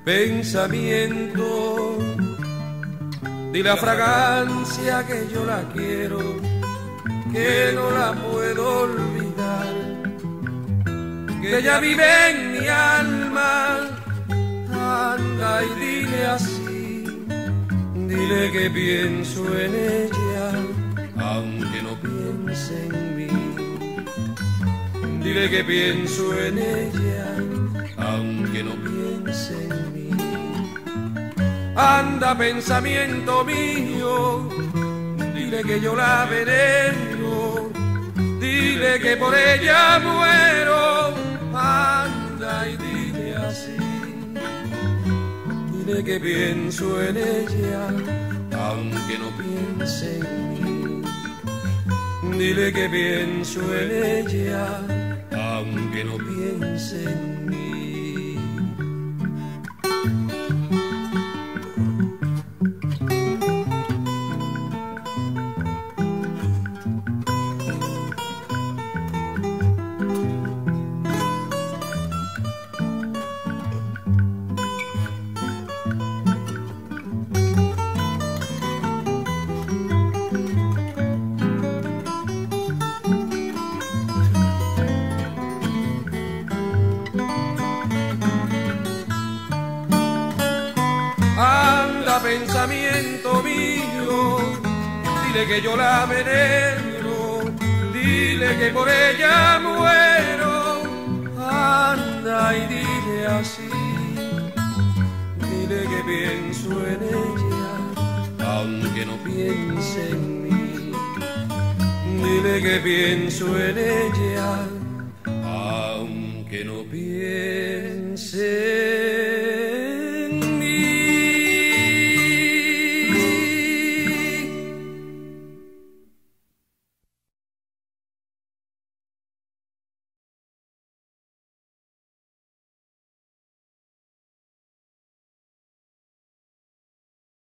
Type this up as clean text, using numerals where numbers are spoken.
pensamiento, di la fragancia que yo la quiero, que no la puedo olvidar, que ella vive en mi alma. Anda y dile así, dile que pienso en ella, aunque no piense en mí. Dile que pienso en ella, aunque no piense en mí. Anda, pensamiento mío, dile que yo la venero, dile que por ella muero. Anda y dile así, dile que pienso en ella, aunque no piense en mí. Dile que pienso en ella, aunque no piense en mí. Anda, pensamiento mío, dile que yo la venero, dile que por ella muero. Anda y dile así, dile que pienso en ella, aunque no piense en mí. Dile que pienso en ella, aunque no piense